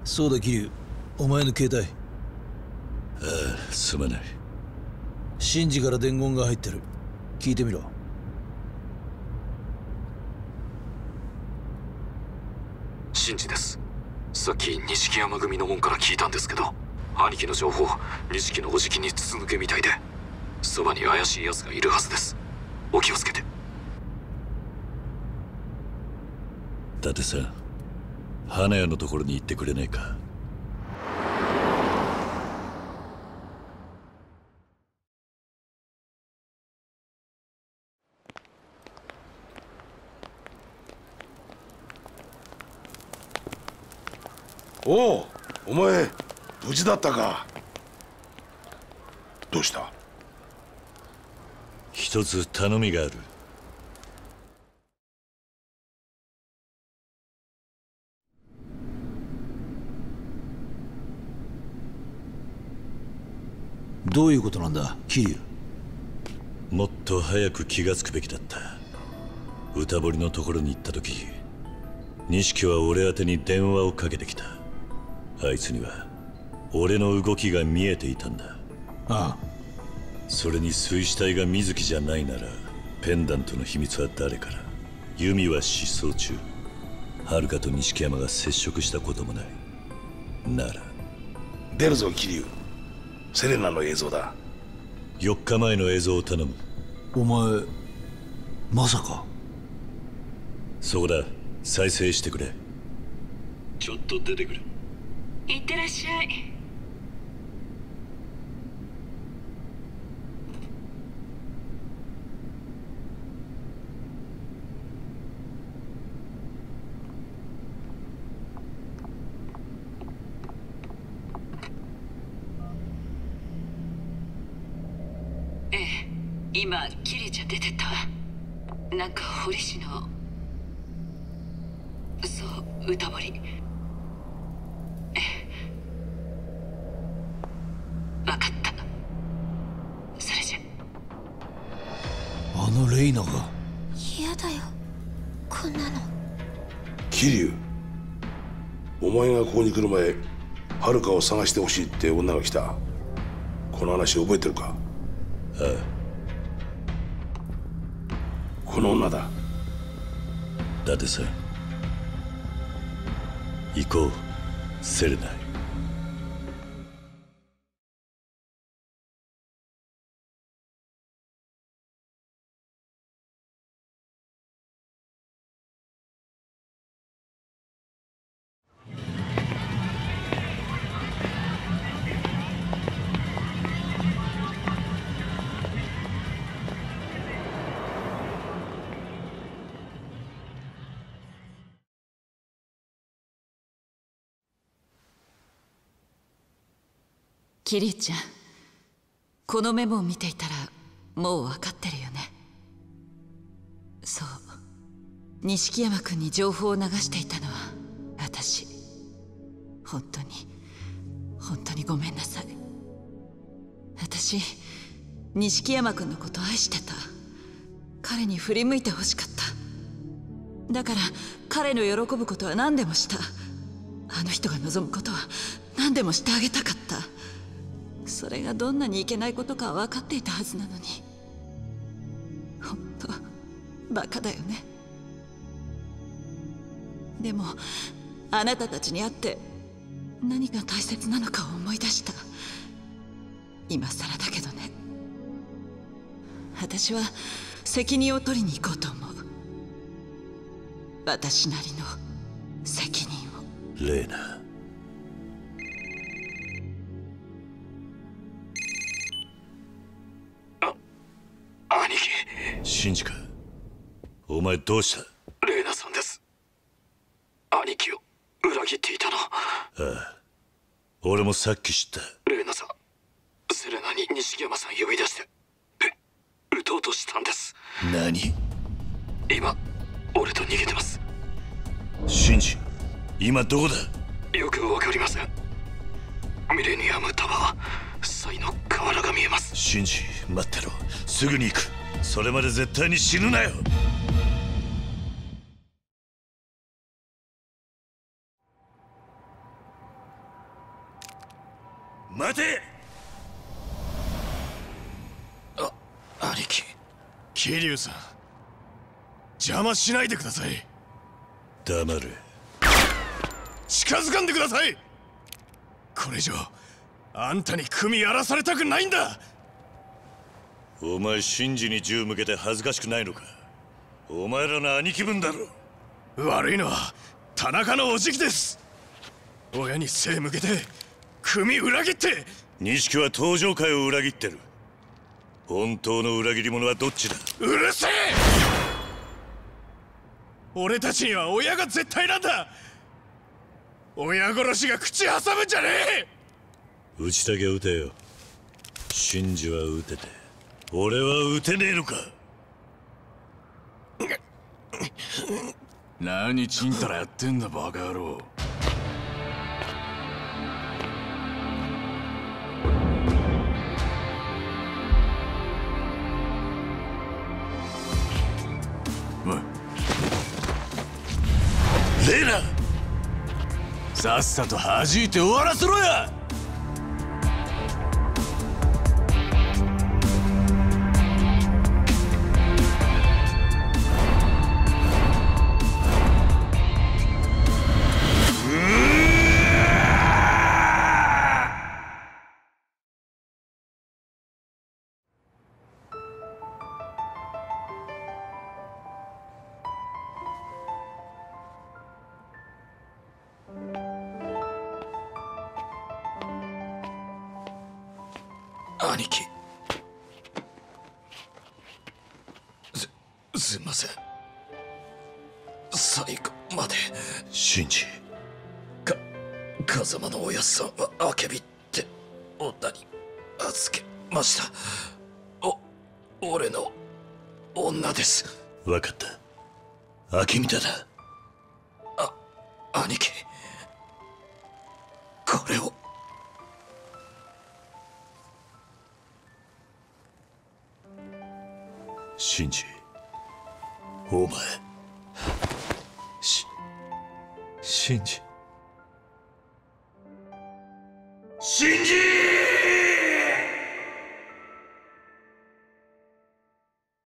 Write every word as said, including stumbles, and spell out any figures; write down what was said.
そうだ桐生、お前の携帯。 ああ、すまない。 シンジから伝言が入ってる。聞いてみろ。 シンジです。さっき錦山組の門から聞いたんですけど、兄貴の情報、錦のおじきに筒抜けみたいで、そばに怪しい奴がいるはずです。お気をつけて。 伊達さん、花屋のところに行ってくれないか。 おお、お前無事だったか。どうした？ 一つ頼みがある。 どういうことなんだ桐生。 もっと早く気がつくべきだった。歌堀のところに行った時、錦は俺宛てに電話をかけてきた。あいつには俺の動きが見えていたんだ。 ああ。 それに水死体が水木じゃないなら、ペンダントの秘密は誰から。由美は失踪中、遥と錦山が接触したこともない。なら出るぞ桐生。セレナの映像だ。 よっかまえの映像を頼む。 お前まさか。 そこだ、再生してくれ。ちょっと出てくる。 いってらっしゃい。ええ、今キリちゃん出てったわ。なんか堀市の、そう歌堀。分かった。それじゃ。 あのレイナが。 嫌だよこんなの。 桐生、お前がここに来る前、遥を探してほしいって女が来た。この話覚えてるか？ ああ。 この女だ。 伊達さん、行こうセレナ。 キリちゃん、このメモを見ていたらもう分かってるよね。そう、錦山君に情報を流していたのは私。本当に本当にごめんなさい。私錦山君のことを愛してた。彼に振り向いてほしかった。だから彼の喜ぶことは何でもした。あの人が望むことは何でもしてあげたかった。それがどんなにいけないことかは分かっていたはずなのに。本当バカだよね。でもあなたたちに会って何が大切なのかを思い出した。今更だけどね。私は責任を取りに行こうと思う。私なりの責任を。 レイナ。 兄貴。 シンジか。お前どうした？ レイナさんです。兄貴を裏切っていたの。 ああ、俺もさっき知った。 レイナさん、セレナに錦山さん呼び出してえ撃とうとしたんです。 何？ 今俺と逃げてます。 シンジ、今どこだ？ よくわかりません。ミレニアムタワー、サイの河原が見えます。 シンジ、待ってろ。すぐに行く。それまで絶対に死ぬなよ。 待て。 あ、兄貴。 桐生さん、邪魔しないでください。 黙れ。 近づかんでください。これ以上あんたに組やらされたくないんだ。 お前シンジに銃向けて恥ずかしくないのか。お前らの兄貴分だろ。 悪いのは田中のおじきです。親に背向けて組裏切って。 錦は登場会を裏切ってる。本当の裏切り者はどっちだ。 うるせえ。俺たちには親が絶対なんだ。親殺しが口挟むんじゃねえ。 撃ちたきゃ撃てよ。シンジは撃てて俺は撃てねえのか。 何ちんたらやってんだバカ野郎。 レイナ、 さっさと弾いて終わらせろや。 兄貴、すすいません。最後まで。 シンジ、 か風間のおやっさんはアケビって女に預けました。お俺の女です。 分かった。アケミタだ。 あ兄貴、これを。 シンジ、お前。 しシンジシンジー